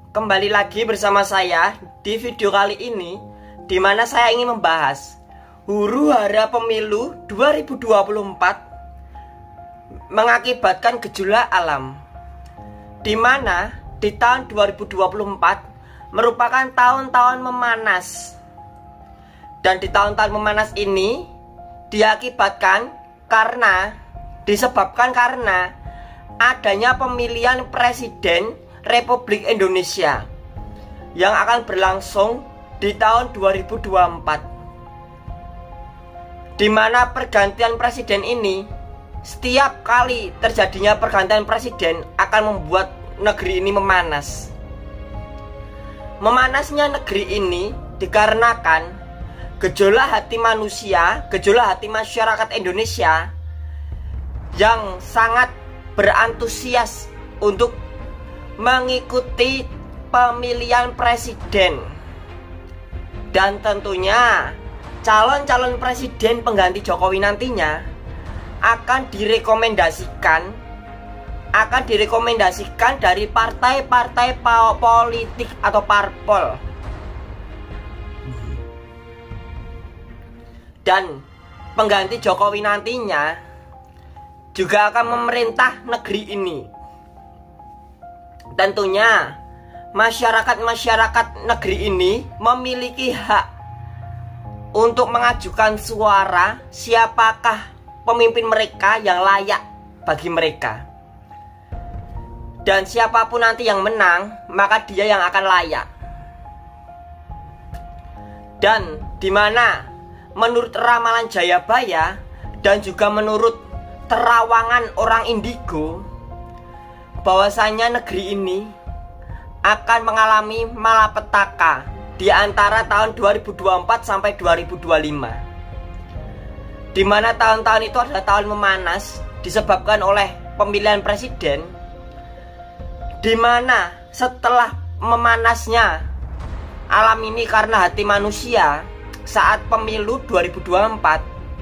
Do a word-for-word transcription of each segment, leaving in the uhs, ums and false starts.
kembali lagi bersama saya di video kali ini, di mana saya ingin membahas huru-hara pemilu dua ribu dua puluh empat mengakibatkan gejolak alam, di mana di tahun dua ribu dua puluh empat merupakan tahun-tahun memanas. Dan di tahun-tahun memanas ini diakibatkan karena disebabkan karena adanya pemilihan presiden Republik Indonesia yang akan berlangsung di tahun dua ribu dua puluh empat, di mana pergantian presiden ini, setiap kali terjadinya pergantian presiden akan membuat negeri ini memanas. Memanasnya negeri ini dikarenakan gejolak hati manusia, gejolak hati masyarakat Indonesia yang sangat berantusias untuk mengikuti pemilihan presiden. Dan tentunya calon-calon presiden pengganti Jokowi nantinya akan direkomendasikan akan direkomendasikan dari partai-partai politik atau parpol. Dan pengganti Jokowi nantinya juga akan memerintah negeri ini. Tentunya masyarakat-masyarakat negeri ini memiliki hak untuk mengajukan suara siapakah pemimpin mereka yang layak bagi mereka. Dan siapapun nanti yang menang, maka dia yang akan layak. Dan dimana menurut ramalan Jayabaya dan juga menurut terawangan orang indigo, bahwasanya negeri ini akan mengalami malapetaka di antara tahun dua ribu dua puluh empat sampai dua ribu dua puluh lima, di mana tahun-tahun itu adalah tahun memanas disebabkan oleh pemilihan presiden, di mana setelah memanasnya alam ini karena hati manusia saat pemilu dua ribu dua puluh empat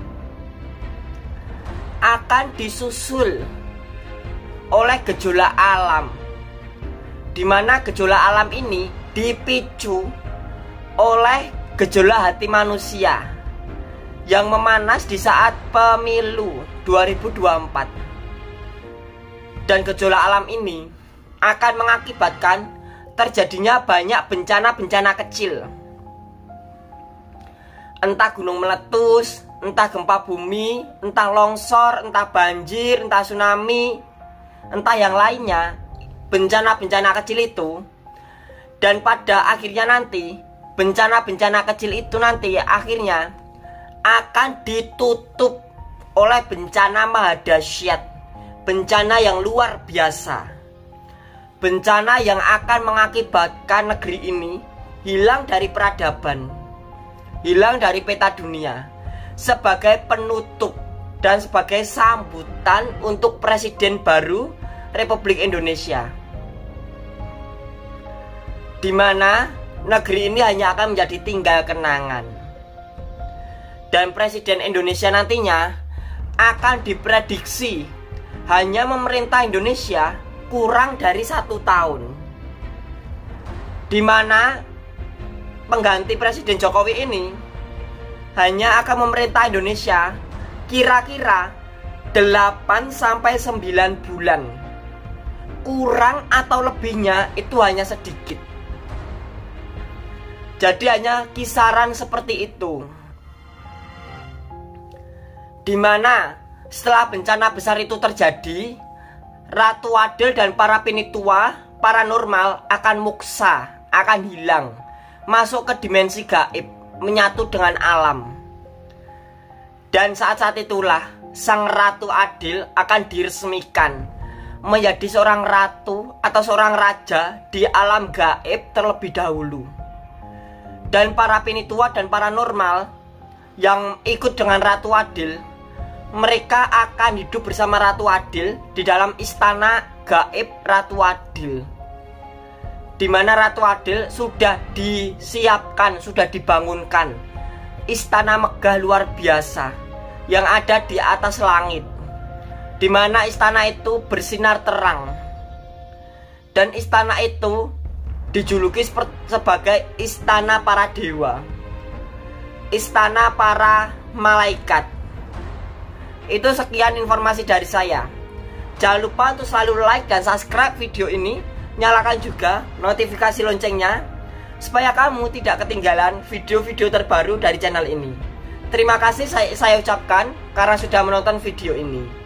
akan disusul oleh gejolak alam, di mana gejolak alam ini dipicu oleh gejolak hati manusia yang memanas di saat pemilu dua ribu dua puluh empat. Dan gejolak alam ini akan mengakibatkan terjadinya banyak bencana-bencana kecil, entah gunung meletus, entah gempa bumi, entah longsor, entah banjir, entah tsunami, entah yang lainnya, bencana-bencana kecil itu. Dan pada akhirnya nanti bencana-bencana kecil itu nanti akhirnya akan ditutup oleh bencana mahadahsyat, bencana yang luar biasa, bencana yang akan mengakibatkan negeri ini hilang dari peradaban, hilang dari peta dunia, sebagai penutup dan sebagai sambutan untuk presiden baru Republik Indonesia, di mana negeri ini hanya akan menjadi tinggal kenangan. Dan presiden Indonesia nantinya akan diprediksi hanya memerintah Indonesia kurang dari satu tahun, di mana pengganti presiden Jokowi ini hanya akan memerintah Indonesia kira-kira delapan sampai sembilan bulan. Kurang atau lebihnya itu hanya sedikit. Jadi hanya kisaran seperti itu, di mana setelah bencana besar itu terjadi, Ratu Adil dan para penitua paranormal akan muksa, akan hilang, masuk ke dimensi gaib, menyatu dengan alam. Dan saat-saat itulah sang Ratu Adil akan diresmikan menjadi seorang ratu atau seorang raja di alam gaib terlebih dahulu. Dan para penitua dan paranormal yang ikut dengan Ratu Adil, mereka akan hidup bersama Ratu Adil di dalam istana gaib Ratu Adil, di mana Ratu Adil sudah disiapkan, sudah dibangunkan istana megah luar biasa yang ada di atas langit, di mana istana itu bersinar terang. Dan istana itu dijuluki sebagai istana para dewa, istana para malaikat. Itu sekian informasi dari saya. Jangan lupa untuk selalu like dan subscribe video ini. Nyalakan juga notifikasi loncengnya supaya kamu tidak ketinggalan video-video terbaru dari channel ini. Terima kasih saya, saya ucapkan karena sudah menonton video ini.